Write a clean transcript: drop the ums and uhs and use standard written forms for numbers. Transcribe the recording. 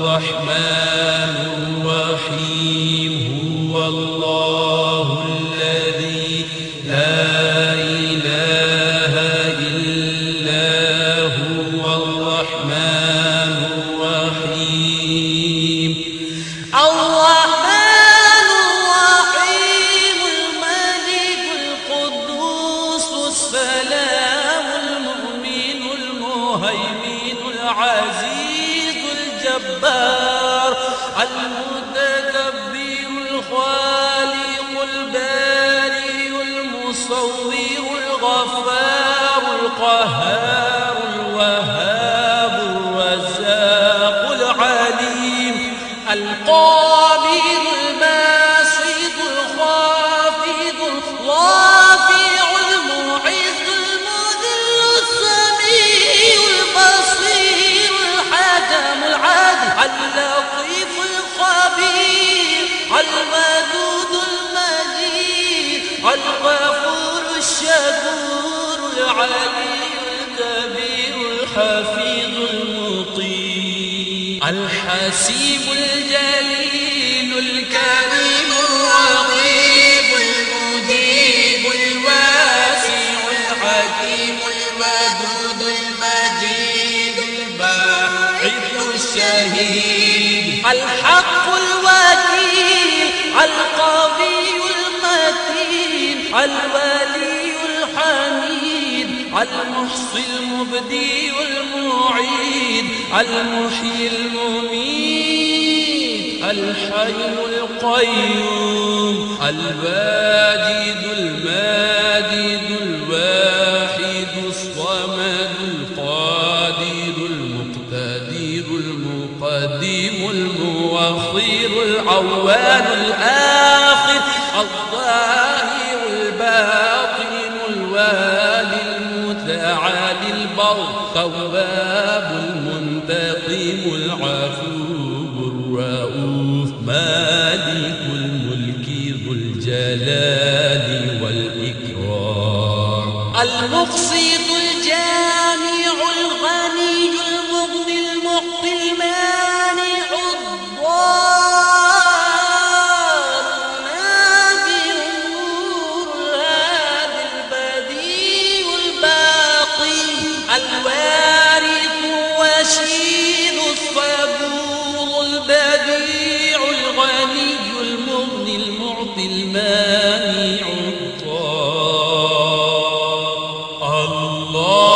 الرحمن الرحيم هو الله الذي لا إله إلا هو الرحمن الرحيم. الرحمن الرحيم الملك القدوس السلام المؤمن المهيمن العزيز الجبار المتكبر الخالق البارئ المصور الغفار القهار الوهاب الرزاق العليم القابل الباسط الخافض الرافع المعز المذل السميع البصير الحكم العدل اللطيف الخبير الودود المجيد الغفور الشكور العلي الكبير الحفيظ المطيع الحسيب الجليل الكريم الرقيب المجيب الواسع الحكيم الودود المجيد الباعث الشهيد الحق الوكيل القوي المتين الولي الحميد المحصي المبدي المعيد المحيي المميت الحي القيوم الواجد الماجد الواحد الصمد القادر المقتدر المقدم المؤخر الأول الآخر الظاهر الباطن الوالي المتعالي البر التواب المنتقم العفو الرؤوف مالك الملك ذو الجلال والإكرام المقسط الجامع الغني المغني المعطي المانع الضار النافع النور الهادي البديع الباقي الوارث الرشيد الصبور البديع الغني المغني المعطي المانع الضار الله